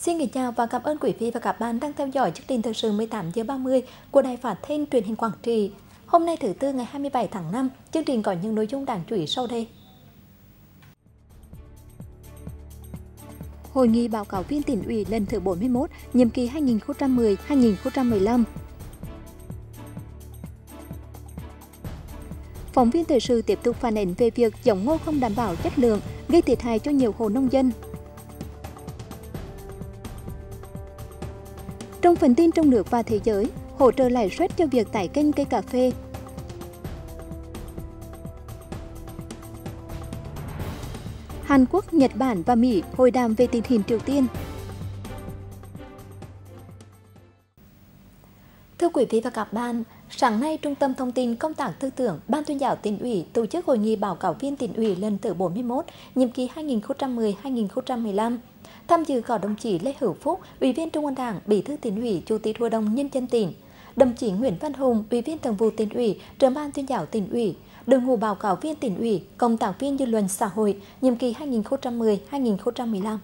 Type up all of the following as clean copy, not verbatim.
Xin kính chào và cảm ơn quý vị và các bạn đang theo dõi chương trình thời sự 18 giờ 30 của Đài Phát thanh Truyền hình Quảng Trị. Hôm nay thứ Tư ngày 27 tháng 5, chương trình có những nội dung đáng chú ý sau đây. Hội nghị báo cáo viên Tỉnh ủy lần thứ 41, nhiệm kỳ 2010-2015. Phóng viên thời sự tiếp tục phản ánh về việc giống ngô không đảm bảo chất lượng, gây thiệt hại cho nhiều hộ nông dân. Trong phần tin trong nước và thế giới, hỗ trợ lãi suất cho việc tái kênh cây cà phê. Hàn Quốc, Nhật Bản và Mỹ hội đàm về tình hình Triều Tiên. Thưa quý vị và các bạn, sáng nay Trung tâm Thông tin Công tác Tư tưởng Ban Tuyên giáo Tỉnh ủy tổ chức hội nghị báo cáo viên Tỉnh ủy lần thứ 41, nhiệm kỳ 2010-2015. Tham dự có đồng chí Lê Hữu Phúc, Ủy viên Trung ương Đảng, Bí thư Tỉnh ủy, Chủ tịch Hội đồng Nhân dân tỉnh; đồng chí Nguyễn Văn Hùng, Ủy viên Thường vụ Tỉnh ủy, Trưởng ban Tuyên giáo Tỉnh ủy; đội ngũ báo cáo viên Tỉnh ủy, công tác viên dư luận xã hội, nhiệm kỳ 2010-2015.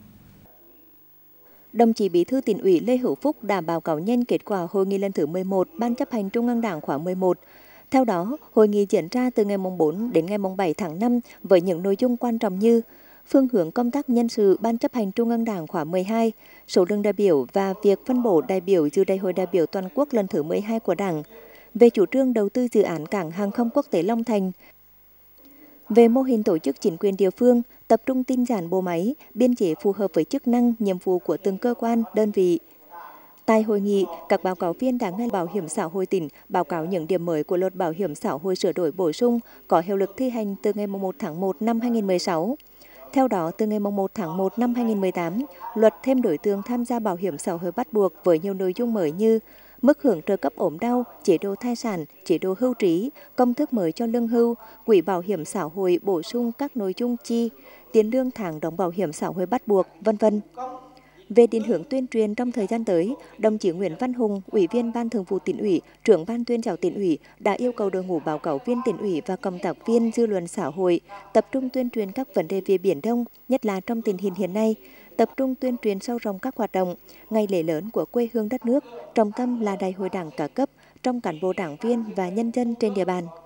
Đồng chí Bí thư Tỉnh ủy Lê Hữu Phúc đã báo cáo nhanh kết quả hội nghị lần thứ 11 Ban chấp hành Trung ương Đảng khóa 11. Theo đó, hội nghị diễn ra từ ngày 4 đến ngày 7 tháng 5 với những nội dung quan trọng như phương hướng công tác nhân sự Ban chấp hành Trung ương Đảng khóa 12, số lượng đại biểu và việc phân bổ đại biểu dự Đại hội đại biểu toàn quốc lần thứ 12 của Đảng, về chủ trương đầu tư dự án cảng hàng không quốc tế Long Thành, về mô hình tổ chức chính quyền địa phương, tập trung tinh giản bộ máy, biên chế phù hợp với chức năng, nhiệm vụ của từng cơ quan, đơn vị. Tại hội nghị, các báo cáo viên đã nghe Bảo hiểm xã hội tỉnh báo cáo những điểm mới của Luật Bảo hiểm xã hội sửa đổi bổ sung có hiệu lực thi hành từ ngày 1 tháng 1 năm 2016. Theo đó, từ ngày 1 tháng 1 năm 2018, luật thêm đối tượng tham gia bảo hiểm xã hội bắt buộc với nhiều nội dung mới như mức hưởng trợ cấp ốm đau, chế độ thai sản, chế độ hưu trí, công thức mới cho lương hưu, quỹ bảo hiểm xã hội bổ sung các nội dung chi, tiền lương tháng đóng bảo hiểm xã hội bắt buộc, v.v. Về định hướng tuyên truyền trong thời gian tới, đồng chí Nguyễn Văn Hùng, Ủy viên Ban Thường vụ Tỉnh ủy, Trưởng ban Tuyên giáo Tỉnh ủy đã yêu cầu đội ngũ báo cáo viên Tỉnh ủy và công tác viên dư luận xã hội tập trung tuyên truyền các vấn đề về Biển Đông, nhất là trong tình hình hiện nay, tập trung tuyên truyền sâu rộng các hoạt động, ngày lễ lớn của quê hương đất nước, trọng tâm là Đại hội Đảng các cấp trong cán bộ đảng viên và nhân dân trên địa bàn.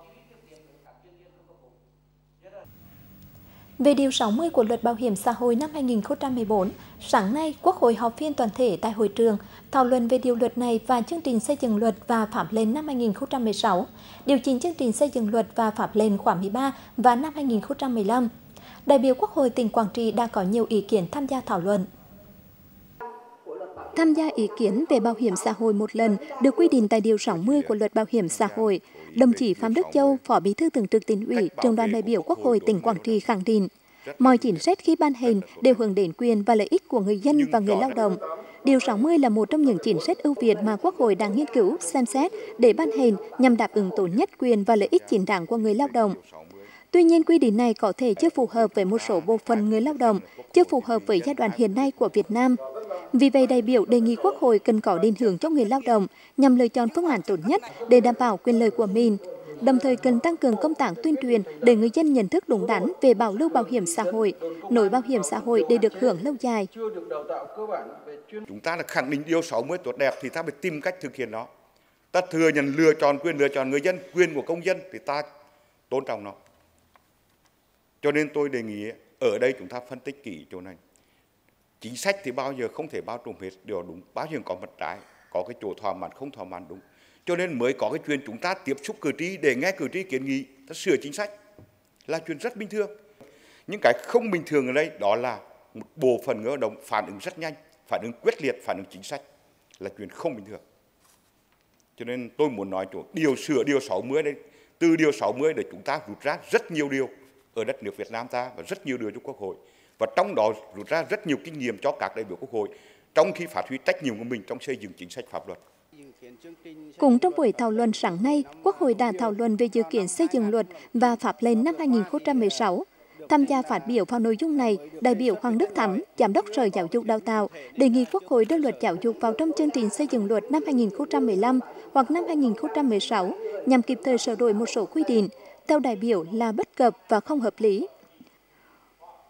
Về điều 60 của Luật Bảo hiểm xã hội năm 2014, sáng nay Quốc hội họp phiên toàn thể tại hội trường thảo luận về điều luật này và chương trình xây dựng luật và pháp lệnh năm 2016, điều chỉnh chương trình xây dựng luật và pháp lệnh khóa 13 và năm 2015. Đại biểu Quốc hội tỉnh Quảng Trị đã có nhiều ý kiến tham gia thảo luận. Tham gia ý kiến về bảo hiểm xã hội một lần được quy định tại điều 60 của Luật Bảo hiểm xã hội, đồng chí Phạm Đức Châu, Phó Bí thư Thường trực Tỉnh ủy, Trưởng đoàn đại biểu Quốc hội tỉnh Quảng Trị khẳng định, mọi chính sách khi ban hành đều hướng đến quyền và lợi ích của người dân và người lao động. Điều 60 là một trong những chính sách ưu việt mà Quốc hội đang nghiên cứu, xem xét để ban hành nhằm đáp ứng tốt nhất quyền và lợi ích chính đáng của người lao động. Tuy nhiên, quy định này có thể chưa phù hợp với một số bộ phận người lao động, chưa phù hợp với giai đoạn hiện nay của Việt Nam. Vì vậy, đại biểu đề nghị Quốc hội cần có định hướng cho người lao động nhằm lựa chọn phương án tốt nhất để đảm bảo quyền lợi của mình. Đồng thời cần tăng cường công tác tuyên truyền để người dân nhận thức đúng đắn về bảo lưu bảo hiểm xã hội, nối bảo hiểm xã hội để được hưởng lâu dài. Chúng ta là khẳng định điều 60 tốt đẹp thì ta phải tìm cách thực hiện nó. Ta thừa nhận quyền lựa chọn người dân, quyền của công dân thì ta tôn trọng nó. Cho nên tôi đề nghị ở đây chúng ta phân tích kỹ chỗ này. Chính sách thì bao giờ không thể bao trùm hết điều đúng, bao giờ có mặt trái, có cái chỗ thỏa mãn không thỏa mãn đúng. Cho nên mới có cái chuyện chúng ta tiếp xúc cử tri để nghe cử tri kiến nghị, ta sửa chính sách là chuyện rất bình thường. Những cái không bình thường ở đây đó là một bộ phận người lao động phản ứng rất nhanh, phản ứng quyết liệt, phản ứng chính sách là chuyện không bình thường. Cho nên tôi muốn nói chỗ điều 60 đây, từ điều 60 để chúng ta rút ra rất nhiều điều ở đất nước Việt Nam ta và rất nhiều điều cho Quốc hội. Và trong đó rút ra rất nhiều kinh nghiệm cho các đại biểu Quốc hội trong khi phát huy trách nhiệm của mình trong xây dựng chính sách pháp luật. Cũng trong buổi thảo luận sáng nay, Quốc hội đã thảo luận về dự kiến xây dựng luật và pháp lệnh năm 2016. Tham gia phát biểu vào nội dung này, đại biểu Hoàng Đức Thắm, Giám đốc Sở Giáo dục Đào tạo, đề nghị Quốc hội đưa luật giáo dục vào trong chương trình xây dựng luật năm 2015 hoặc năm 2016 nhằm kịp thời sửa đổi một số quy định, theo đại biểu là bất cập và không hợp lý.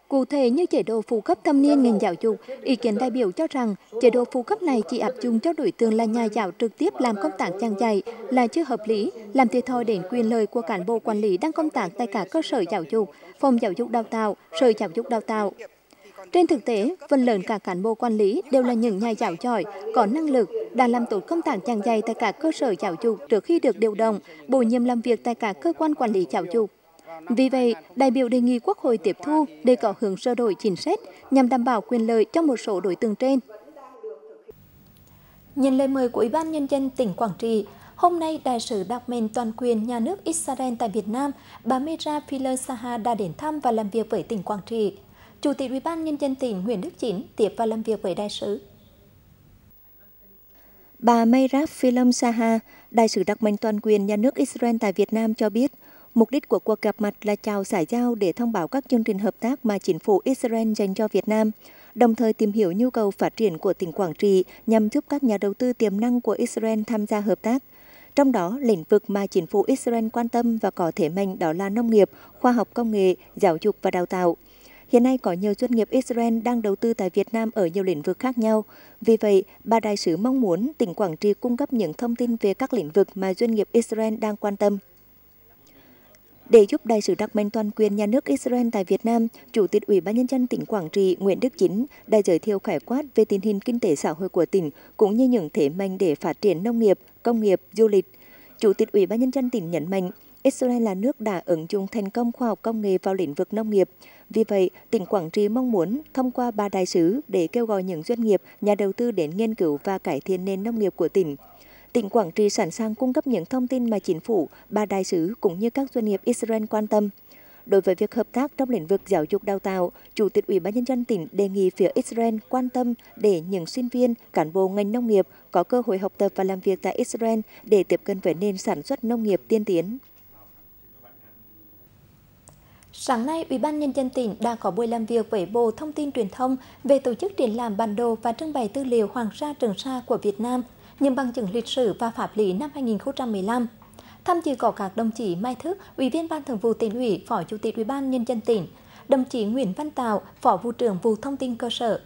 Cụ thể như chế độ phụ cấp thâm niên ngành giáo dục, ý kiến đại biểu cho rằng chế độ phụ cấp này chỉ áp dụng cho đối tượng là nhà giáo trực tiếp làm công tác giảng dạy là chưa hợp lý, làm thiệt thòi đến quyền lợi của cán bộ quản lý đang công tác tại các cơ sở giáo dục, phòng giáo dục đào tạo, sở giáo dục đào tạo. Trên thực tế, phần lớn các cán bộ quản lý đều là những nhà giáo giỏi, có năng lực, đã làm tốt công tác giảng dạy tại các cơ sở giáo dục trước khi được điều động, bổ nhiệm làm việc tại các cơ quan quản lý giáo dục. Vì vậy, đại biểu đề nghị Quốc hội tiếp thu để có hướng sửa đổi chính sách nhằm đảm bảo quyền lợi cho một số đối tượng trên. Nhận lời mời của Ủy ban Nhân dân tỉnh Quảng Trị, hôm nay Đại sứ đặc mệnh toàn quyền nhà nước Israel tại Việt Nam, bà Meira Pilar-Saha đã đến thăm và làm việc với tỉnh Quảng Trị. Chủ tịch Ủy ban Nhân dân tỉnh Nguyễn Đức Chính tiếp và làm việc với đại sứ. Bà Meira Pilar-Saha, Đại sứ đặc mệnh toàn quyền nhà nước Israel tại Việt Nam cho biết, mục đích của cuộc gặp mặt là chào xã giao để thông báo các chương trình hợp tác mà chính phủ Israel dành cho Việt Nam, đồng thời tìm hiểu nhu cầu phát triển của tỉnh Quảng Trị nhằm giúp các nhà đầu tư tiềm năng của Israel tham gia hợp tác. Trong đó, lĩnh vực mà chính phủ Israel quan tâm và có thế mạnh đó là nông nghiệp, khoa học công nghệ, giáo dục và đào tạo. Hiện nay có nhiều doanh nghiệp Israel đang đầu tư tại Việt Nam ở nhiều lĩnh vực khác nhau. Vì vậy, bà đại sứ mong muốn tỉnh Quảng Trị cung cấp những thông tin về các lĩnh vực mà doanh nghiệp Israel đang quan tâm. Để giúp đại sứ đặc mệnh toàn quyền nhà nước Israel tại Việt Nam, Chủ tịch Ủy ban Nhân dân tỉnh Quảng Trị Nguyễn Đức Chính đã giới thiệu khái quát về tình hình kinh tế xã hội của tỉnh cũng như những thế mạnh để phát triển nông nghiệp, công nghiệp, du lịch. Chủ tịch Ủy ban Nhân dân tỉnh nhấn mạnh, Israel là nước đã ứng dụng thành công khoa học công nghệ vào lĩnh vực nông nghiệp. Vì vậy, tỉnh Quảng Trị mong muốn thông qua bà đại sứ để kêu gọi những doanh nghiệp, nhà đầu tư đến nghiên cứu và cải thiện nền nông nghiệp của tỉnh. Tỉnh Quảng Trị sẵn sàng cung cấp những thông tin mà chính phủ, bà đại sứ cũng như các doanh nghiệp Israel quan tâm. Đối với việc hợp tác trong lĩnh vực giáo dục đào tạo, Chủ tịch Ủy ban Nhân dân tỉnh đề nghị phía Israel quan tâm để những sinh viên, cán bộ ngành nông nghiệp có cơ hội học tập và làm việc tại Israel để tiếp cận với nền sản xuất nông nghiệp tiên tiến. Sáng nay, Ủy ban Nhân dân tỉnh đã có buổi làm việc với Bộ Thông tin Truyền thông về tổ chức triển lãm bản đồ và trưng bày tư liệu Hoàng Sa Trường Sa của Việt Nam, những bằng chứng lịch sử và pháp lý năm 2015. Tham dự có các đồng chí Mai Thức, Ủy viên Ban Thường vụ Tỉnh ủy, Phó Chủ tịch Ủy ban Nhân dân tỉnh, đồng chí Nguyễn Văn Tạo, Phó Vụ trưởng Vụ Thông tin Cơ sở.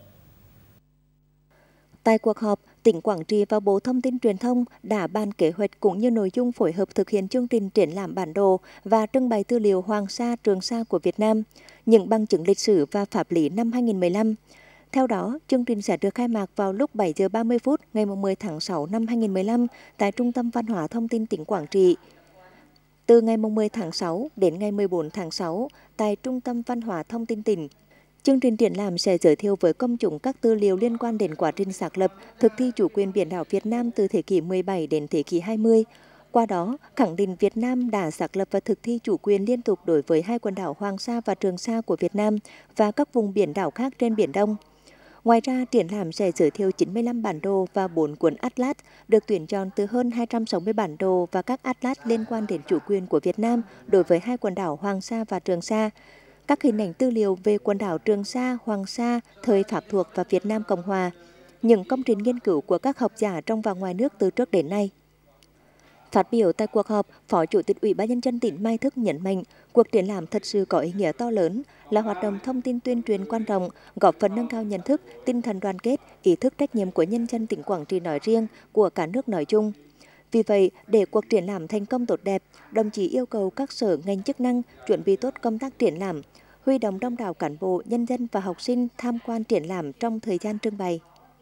Tại cuộc họp, tỉnh Quảng Trị và Bộ Thông tin Truyền thông đã bàn kế hoạch cũng như nội dung phối hợp thực hiện chương trình triển lãm bản đồ và trưng bày tư liệu Hoàng Sa Trường Sa của Việt Nam, những bằng chứng lịch sử và pháp lý năm 2015. Theo đó, chương trình sẽ được khai mạc vào lúc 7 giờ 30 phút ngày 10 tháng 6 năm 2015 tại Trung tâm Văn hóa Thông tin tỉnh Quảng Trị. Từ ngày 10 tháng 6 đến ngày 14 tháng 6 tại Trung tâm Văn hóa Thông tin tỉnh, chương trình triển lãm sẽ giới thiệu với công chúng các tư liệu liên quan đến quá trình xác lập, thực thi chủ quyền biển đảo Việt Nam từ thế kỷ 17 đến thế kỷ 20. Qua đó, khẳng định Việt Nam đã xác lập và thực thi chủ quyền liên tục đối với hai quần đảo Hoàng Sa và Trường Sa của Việt Nam và các vùng biển đảo khác trên Biển Đông. Ngoài ra, triển lãm sẽ giới thiệu 95 bản đồ và 4 cuốn atlas được tuyển chọn từ hơn 260 bản đồ và các atlas liên quan đến chủ quyền của Việt Nam đối với hai quần đảo Hoàng Sa và Trường Sa, các hình ảnh tư liệu về quần đảo Trường Sa, Hoàng Sa, thời Pháp thuộc và Việt Nam Cộng Hòa, những công trình nghiên cứu của các học giả trong và ngoài nước từ trước đến nay. Phát biểu tại cuộc họp, Phó Chủ tịch Ủy ban Nhân dân tỉnh Mai Thức nhấn mạnh, cuộc triển lãm thật sự có ý nghĩa to lớn, là hoạt động thông tin tuyên truyền quan trọng, góp phần nâng cao nhận thức, tinh thần đoàn kết, ý thức trách nhiệm của nhân dân tỉnh Quảng Trị nói riêng, của cả nước nói chung. Vì vậy, để cuộc triển lãm thành công tốt đẹp, đồng chí yêu cầu các sở ngành chức năng chuẩn bị tốt công tác triển lãm, huy động đông đảo cán bộ, nhân dân và học sinh tham quan triển lãm trong thời gian trưng bày.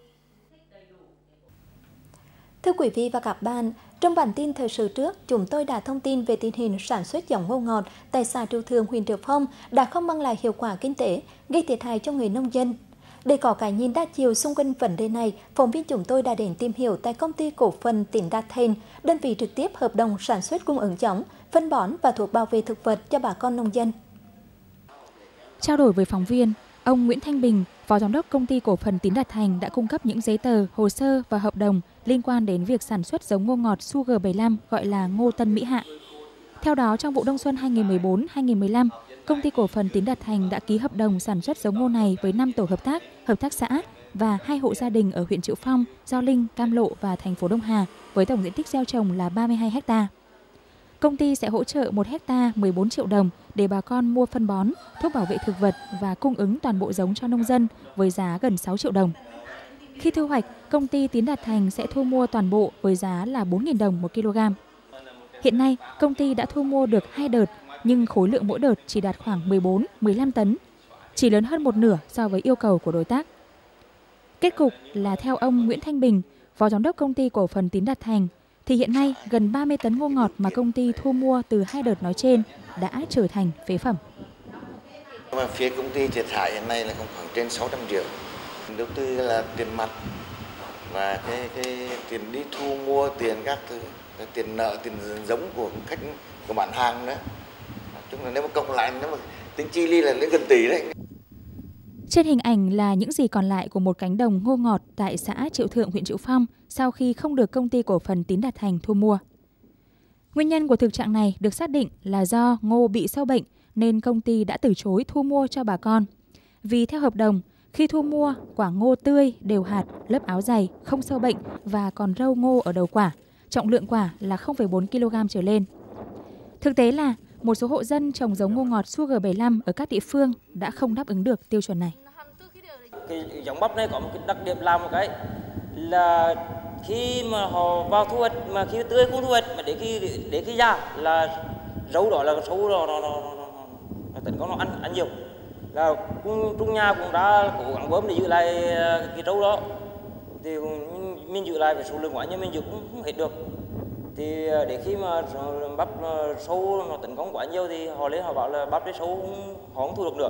Thưa quý vị và các bạn, trong bản tin thời sự trước, chúng tôi đã thông tin về tình hình sản xuất giống ngô ngọt tại xã Triệu Thượng, huyện Triệu Phong đã không mang lại hiệu quả kinh tế, gây thiệt hại cho người nông dân. Để có cái nhìn đa chiều xung quanh vấn đề này, phóng viên chúng tôi đã đến tìm hiểu tại Công ty Cổ phần Tín Đạt Thành, đơn vị trực tiếp hợp đồng sản xuất cung ứng giống, phân bón và thuốc bảo vệ thực vật cho bà con nông dân. Trao đổi với phóng viên, ông Nguyễn Thanh Bình, Phó Giám đốc Công ty Cổ phần Tín Đạt Thành đã cung cấp những giấy tờ, hồ sơ và hợp đồng liên quan đến việc sản xuất giống ngô ngọt Sugar 75 gọi là ngô Tân Mỹ Hạ. Theo đó, trong vụ đông xuân 2014-2015, Công ty Cổ phần Tín Đạt Thành đã ký hợp đồng sản xuất giống ngô này với 5 tổ hợp tác xã và 2 hộ gia đình ở huyện Triệu Phong, Gio Linh, Cam Lộ và thành phố Đông Hà với tổng diện tích gieo trồng là 32 ha. Công ty sẽ hỗ trợ 1 ha 14 triệu đồng để bà con mua phân bón, thuốc bảo vệ thực vật và cung ứng toàn bộ giống cho nông dân với giá gần 6 triệu đồng. Khi thu hoạch, công ty Tín Đạt Thành sẽ thu mua toàn bộ với giá là 4.000 đồng một kg. Hiện nay, công ty đã thu mua được 2 đợt, nhưng khối lượng mỗi đợt chỉ đạt khoảng 14-15 tấn, chỉ lớn hơn một nửa so với yêu cầu của đối tác. Kết cục là theo ông Nguyễn Thanh Bình, Phó Giám đốc Công ty Cổ phần Tín Đạt Thành, thì hiện nay gần 30 tấn ngô ngọt mà công ty thu mua từ 2 đợt nói trên đã trở thành phế phẩm. Mà phía công ty thiệt hại hiện nay là khoảng trên 600 triệu. Đầu tư là tiền mặt và cái tiền đi thu mua, tiền các thứ, tiền nợ, tiền giống của khách, của bạn hàng nữa. Chung là nếu mà cộng lại, nếu mà tính chi ly là đến gần tỷ đấy. Trên hình ảnh là những gì còn lại của một cánh đồng ngô ngọt tại xã Triệu Thượng, huyện Triệu Phong sau khi không được Công ty Cổ phần Tín Đạt Thành thu mua. Nguyên nhân của thực trạng này được xác định là do ngô bị sâu bệnh nên công ty đã từ chối thu mua cho bà con. Vì theo hợp đồng, khi thu mua, quả ngô tươi, đều hạt, lớp áo dày, không sâu bệnh và còn râu ngô ở đầu quả, trọng lượng quả là 0,4 kg trở lên. Thực tế là một số hộ dân trồng giống ngô ngọt Sugar 75 ở các địa phương đã không đáp ứng được tiêu chuẩn này. Cái giống bắp này có một cái đặc điểm là một cái là khi mà họ vào thu hoạch mà khi tươi không thu hoạch mà để khi ra là râu đó là sâu nó tấn công nó ăn nhiều, là trong nhà cũng đã cố gắng bơm để giữ lại cái râu đó, thì mình giữ lại về số lượng quá nhưng mình giữ cũng không hết được, thì để khi mà bắp sâu nó tấn công quá nhiều thì họ lên họ bảo là bắp đấy sâu họ không thu được nữa.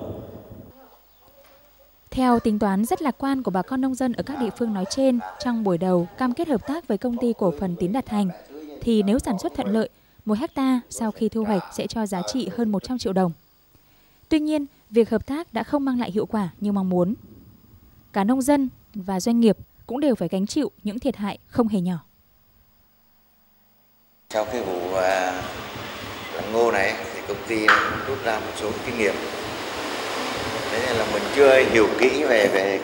Theo tính toán rất lạc quan của bà con nông dân ở các địa phương nói trên, trong buổi đầu cam kết hợp tác với Công ty Cổ phần Tín Đạt Thành, thì nếu sản xuất thuận lợi, 1 hectare sau khi thu hoạch sẽ cho giá trị hơn 100 triệu đồng. Tuy nhiên, việc hợp tác đã không mang lại hiệu quả như mong muốn. Cả nông dân và doanh nghiệp cũng đều phải gánh chịu những thiệt hại không hề nhỏ. Sau cái vụ làm ngô này thì công ty rút ra một số kinh nghiệm. Thế là mình chưa hiểu kỹ về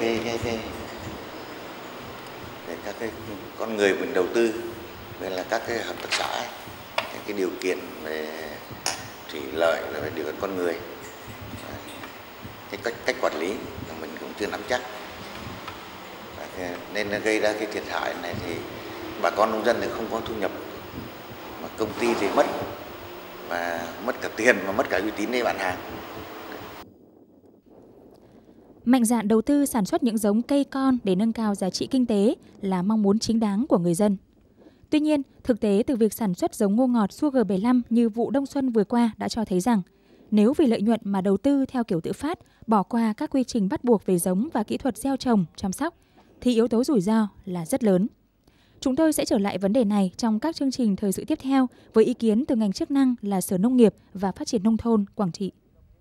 các cái con người mình đầu tư, nên là các cái hợp tác xã, cái điều kiện về thủy lợi là về điều kiện con người, cái cách quản lý là mình cũng chưa nắm chắc, nên nó gây ra cái thiệt hại này thì bà con nông dân thì không có thu nhập, mà công ty thì mất, và mất cả tiền và mất cả uy tín để bán hàng. Mạnh dạn đầu tư sản xuất những giống cây con để nâng cao giá trị kinh tế là mong muốn chính đáng của người dân. Tuy nhiên, thực tế từ việc sản xuất giống ngô ngọt Sugar 75 như vụ đông xuân vừa qua đã cho thấy rằng nếu vì lợi nhuận mà đầu tư theo kiểu tự phát, bỏ qua các quy trình bắt buộc về giống và kỹ thuật gieo trồng, chăm sóc, thì yếu tố rủi ro là rất lớn. Chúng tôi sẽ trở lại vấn đề này trong các chương trình thời sự tiếp theo với ý kiến từ ngành chức năng là Sở Nông nghiệp và Phát triển Nông thôn Quảng Trị.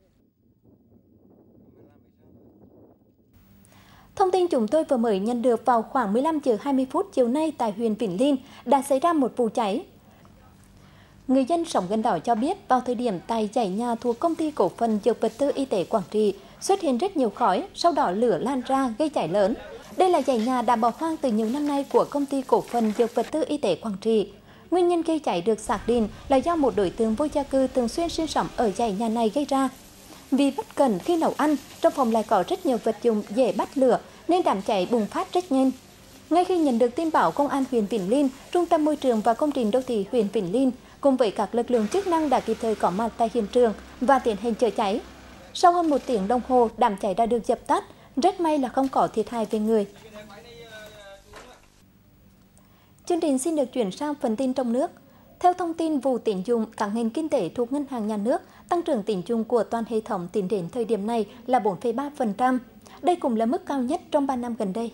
Thông tin chúng tôi vừa mới nhận được vào khoảng 15 giờ 20 phút chiều nay tại huyện Vĩnh Linh đã xảy ra một vụ cháy. Người dân sống gần đó cho biết vào thời điểm tại dãy nhà thuộc Công ty Cổ phần Dược vật tư Y tế Quảng Trị xuất hiện rất nhiều khói, sau đó lửa lan ra gây cháy lớn. Đây là dãy nhà đã bỏ hoang từ nhiều năm nay của Công ty Cổ phần Dược vật tư Y tế Quảng Trị. Nguyên nhân gây cháy được xác định là do một đối tượng vô gia cư thường xuyên sinh sống ở dãy nhà này gây ra. Vì bất cẩn khi nấu ăn, trong phòng lại có rất nhiều vật dụng dễ bắt lửa nên đám cháy bùng phát rất nhanh. Ngay khi nhận được tin báo, Công an huyện Vĩnh Linh, Trung tâm Môi trường và Công trình Đô thị huyện Vĩnh Linh cùng với các lực lượng chức năng đã kịp thời có mặt tại hiện trường và tiến hành chữa cháy. Sau hơn 1 tiếng đồng hồ, đám cháy đã được dập tắt, rất may là không có thiệt hại về người. Chương trình xin được chuyển sang phần tin trong nước. Theo thông tin vụ tín dụng, các ngành kinh tế thuộc Ngân hàng Nhà nước, tăng trưởng tín dụng của toàn hệ thống tính đến thời điểm này là 4,3%. Đây cũng là mức cao nhất trong 3 năm gần đây.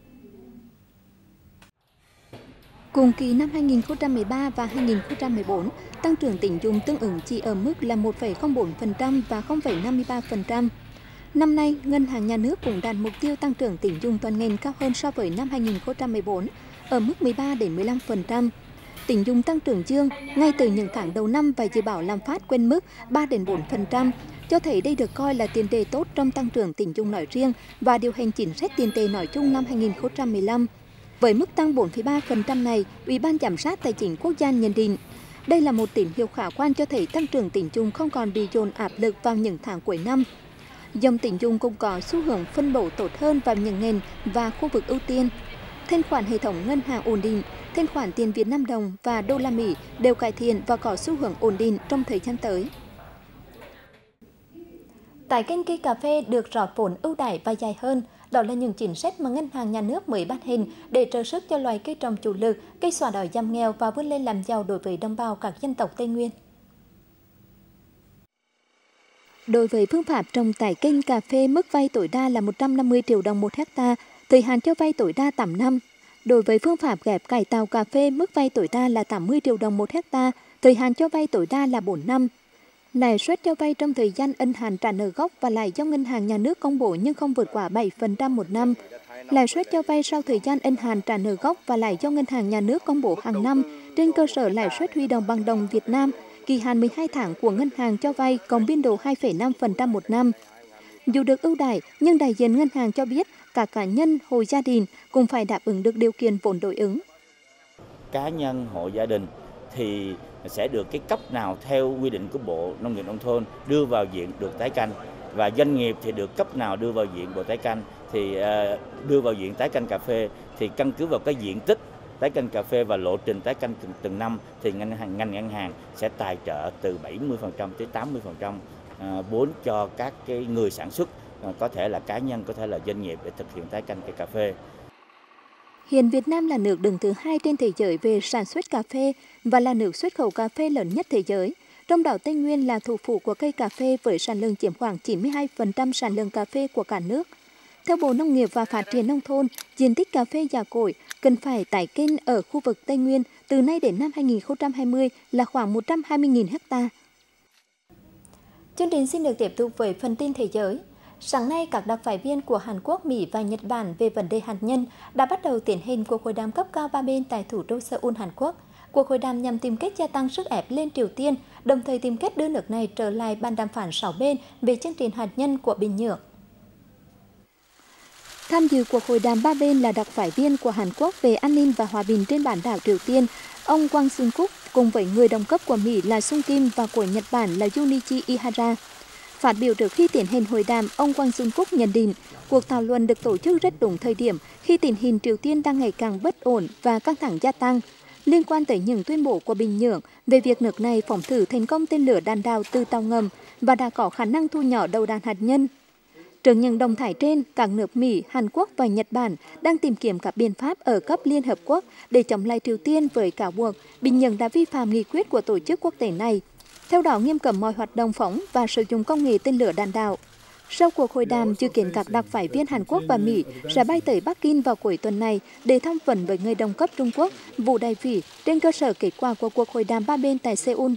Cùng kỳ năm 2013 và 2014, tăng trưởng tín dụng tương ứng chỉ ở mức là 1,04% và 0,53%. Năm nay, Ngân hàng Nhà nước cũng đạt mục tiêu tăng trưởng tín dụng toàn ngành cao hơn so với năm 2014, ở mức 13 đến 15%. Tín dụng tăng trưởng dương ngay từ những tháng đầu năm và dự báo lạm phát quên mức 3 đến 4%, cho thấy đây được coi là tiền đề tốt trong tăng trưởng tín dụng nói riêng và điều hành chính sách tiền tệ nói chung năm 2015. Với mức tăng 4,3% này, Ủy ban Giám sát Tài chính Quốc gia nhận định Đây là một tín hiệu khả quan cho thấy tăng trưởng tín dụng không còn bị dồn áp lực vào những tháng cuối năm. Dòng tín dụng cũng có xu hướng phân bổ tốt hơn vào những ngành và khu vực ưu tiên. Thanh khoản hệ thống ngân hàng ổn định, thanh khoản tiền Việt Nam đồng và đô la Mỹ đều cải thiện và có xu hướng ổn định trong thời gian tới. Tại kênh cây cà phê được rót vốn ưu đãi và dài hơn, đó là những chính sách mà Ngân hàng Nhà nước mới ban hành để trợ sức cho loài cây trồng chủ lực, cây xóa đói giảm nghèo và vươn lên làm giàu đối với đồng bào các dân tộc Tây Nguyên. Đối với phương pháp trồng tại kênh cà phê, mức vay tối đa là 150 triệu đồng một hecta, thời hạn cho vay tối đa 8 năm. Đối với phương pháp ghép cải tạo cà phê, mức vay tối đa là 80 triệu đồng một hecta, thời hạn cho vay tối đa là 4 năm. Lãi suất cho vay trong thời gian ân hạn trả nợ gốc và lãi do Ngân hàng Nhà nước công bố nhưng không vượt quá 7% một năm. Lãi suất cho vay sau thời gian ân hạn trả nợ gốc và lãi do Ngân hàng Nhà nước công bố hàng năm trên cơ sở lãi suất huy động bằng đồng Việt Nam, kỳ hạn 12 tháng của ngân hàng cho vay cộng biên độ 2,5% một năm. Dù được ưu đãi, nhưng đại diện ngân hàng cho biết các cá nhân, hộ gia đình cũng phải đáp ứng được điều kiện vốn đối ứng. Cá nhân, hộ gia đình thì sẽ được cái cấp nào theo quy định của Bộ Nông nghiệp Nông thôn đưa vào diện được tái canh, và doanh nghiệp thì được cấp nào đưa vào diện bộ tái canh, thì đưa vào diện tái canh cà phê thì căn cứ vào cái diện tích tái canh cà phê và lộ trình tái canh từng năm thì ngành ngân hàng sẽ tài trợ từ 70% tới 80% vốn cho các cái người sản xuất, có thể là cá nhân, có thể là doanh nghiệp để thực hiện tái canh cây cà phê. Hiện Việt Nam là nước đứng thứ 2 trên thế giới về sản xuất cà phê và là nước xuất khẩu cà phê lớn nhất thế giới. Trong đó Tây Nguyên là thủ phủ của cây cà phê với sản lượng chiếm khoảng 92% sản lượng cà phê của cả nước. Theo Bộ Nông nghiệp và Phát triển Nông thôn, diện tích cà phê già cỗi cần phải tái kênh ở khu vực Tây Nguyên từ nay đến năm 2020 là khoảng 120.000 ha. Chương trình xin được tiếp tục với phần tin thế giới. Sáng nay, các đặc phái viên của Hàn Quốc, Mỹ và Nhật Bản về vấn đề hạt nhân đã bắt đầu tiến hành cuộc hội đàm cấp cao ba bên tại thủ đô Seoul, Hàn Quốc. Cuộc hội đàm nhằm tìm cách gia tăng sức ép lên Triều Tiên, đồng thời tìm cách đưa nước này trở lại bàn đàm phán 6 bên về chương trình hạt nhân của Bình Nhưỡng. Tham dự cuộc hội đàm ba bên là đặc phái viên của Hàn Quốc về an ninh và hòa bình trên bán đảo Triều Tiên, ông Wang Sun-kuk, cùng với người đồng cấp của Mỹ là Sung Kim và của Nhật Bản là Junichi Ihara. Phát biểu trước khi tiến hành hội đàm, ông Wang Sun-kuk nhận định cuộc thảo luận được tổ chức rất đúng thời điểm khi tình hình Triều Tiên đang ngày càng bất ổn và căng thẳng gia tăng, liên quan tới những tuyên bố của Bình Nhưỡng về việc nước này phóng thử thành công tên lửa đạn đạo từ tàu ngầm và đã có khả năng thu nhỏ đầu đạn hạt nhân. Trước những động thái trên, các nước Mỹ, Hàn Quốc và Nhật Bản đang tìm kiếm các biện pháp ở cấp Liên Hợp Quốc để chống lại Triều Tiên với cáo buộc Bình Nhưỡng đã vi phạm nghị quyết của tổ chức quốc tế này. Theo đó, nghiêm cấm mọi hoạt động phóng và sử dụng công nghệ tên lửa đạn đạo. Sau cuộc hội đàm, dự kiến các đặc phái viên Hàn Quốc và Mỹ sẽ bay tới Bắc Kinh vào cuối tuần này để tham vấn với người đồng cấp Trung Quốc, Vũ Đại Vĩ, trên cơ sở kết quả của cuộc hội đàm ba bên tại Seoul.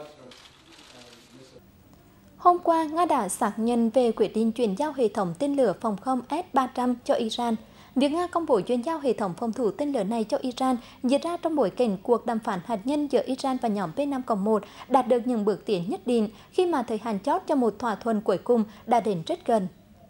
Hôm qua, Nga đã xác nhận về quyết định chuyển giao hệ thống tên lửa phòng không S-300 cho Iran. Việc Nga công bố chuyển giao hệ thống phòng thủ tên lửa này cho Iran diễn ra trong bối cảnh cuộc đàm phán hạt nhân giữa Iran và nhóm P5+1 đạt được những bước tiến nhất định khi mà thời hạn chót cho một thỏa thuận cuối cùng đã đến rất gần.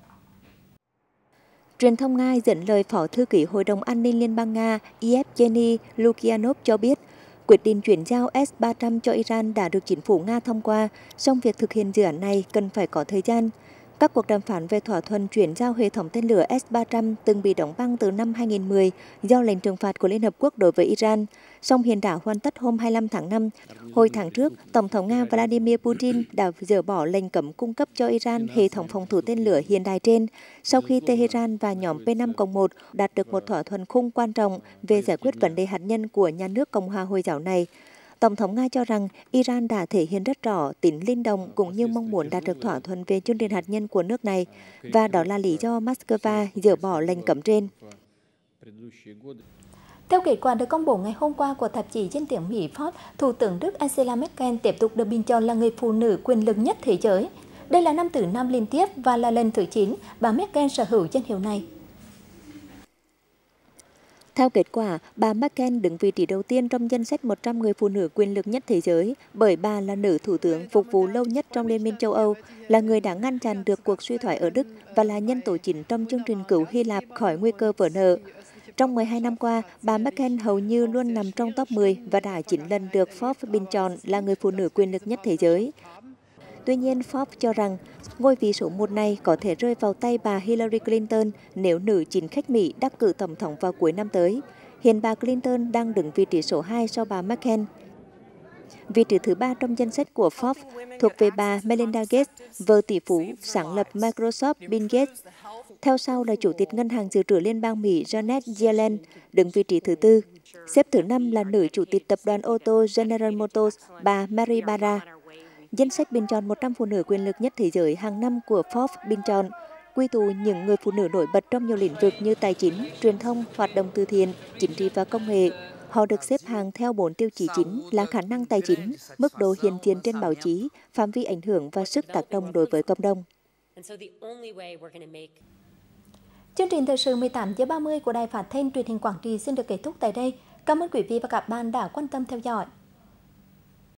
Truyền thông Nga dẫn lời Phó Thư ký Hội đồng An ninh Liên bang Nga Yevgeny Lukyanov cho biết, quyết định chuyển giao S-300 cho Iran đã được chính phủ Nga thông qua, song việc thực hiện dự án này cần phải có thời gian. Các cuộc đàm phán về thỏa thuận chuyển giao hệ thống tên lửa S-300 từng bị đóng băng từ năm 2010 do lệnh trừng phạt của Liên Hợp Quốc đối với Iran, song hiện đã hoàn tất hôm 25 tháng 5. Hồi tháng trước, Tổng thống Nga Vladimir Putin đã dỡ bỏ lệnh cấm cung cấp cho Iran hệ thống phòng thủ tên lửa hiện đại trên, sau khi Tehran và nhóm P5+1 đạt được một thỏa thuận khung quan trọng về giải quyết vấn đề hạt nhân của nhà nước Cộng hòa Hồi giáo này. Tổng thống Nga cho rằng Iran đã thể hiện rất rõ tính linh động cũng như mong muốn đạt được thỏa thuận về chương trình hạt nhân của nước này, và đó là lý do Moscow dỡ bỏ lệnh cấm trên. Theo kết quả được công bố ngày hôm qua của tạp chí danh tiếng Mỹ Forbes, Thủ tướng Đức Angela Merkel tiếp tục được bình chọn là người phụ nữ quyền lực nhất thế giới. Đây là năm thứ 5 liên tiếp và là lần thứ 9 bà Merkel sở hữu danh hiệu này. Theo kết quả, bà Merkel đứng vị trí đầu tiên trong danh sách 100 người phụ nữ quyền lực nhất thế giới, bởi bà là nữ thủ tướng phục vụ lâu nhất trong Liên minh châu Âu, là người đã ngăn chặn được cuộc suy thoái ở Đức và là nhân tố chính trong chương trình cứu Hy Lạp khỏi nguy cơ vỡ nợ. Trong 12 năm qua, bà Merkel hầu như luôn nằm trong top 10 và đã 9 lần được Forbes bình chọn là người phụ nữ quyền lực nhất thế giới. Tuy nhiên, Forbes cho rằng ngôi vị số 1 này có thể rơi vào tay bà Hillary Clinton nếu nữ chính khách Mỹ đắc cử tổng thống vào cuối năm tới. Hiện bà Clinton đang đứng vị trí số 2 sau bà Merkel. Vị trí thứ 3 trong danh sách của Forbes thuộc về bà Melinda Gates, vợ tỷ phú sáng lập Microsoft Bill Gates. Theo sau là Chủ tịch Ngân hàng Dự trữ Liên bang Mỹ Janet Yellen, đứng vị trí thứ 4. Xếp thứ 5 là nữ Chủ tịch Tập đoàn ô tô General Motors, bà Mary Barra. Danh sách bình chọn 100 phụ nữ quyền lực nhất thế giới hàng năm của Forbes bình chọn quy tụ những người phụ nữ nổi bật trong nhiều lĩnh vực như tài chính, truyền thông, hoạt động từ thiện, chính trị và công nghệ. Họ được xếp hàng theo 4 tiêu chí chính là khả năng tài chính, mức độ hiện diện trên báo chí, phạm vi ảnh hưởng và sức tác động đối với cộng đồng. Chương trình thời sự 18h30 của Đài Phát thanh Truyền hình Quảng Trị xin được kết thúc tại đây. Cảm ơn quý vị và các bạn đã quan tâm theo dõi.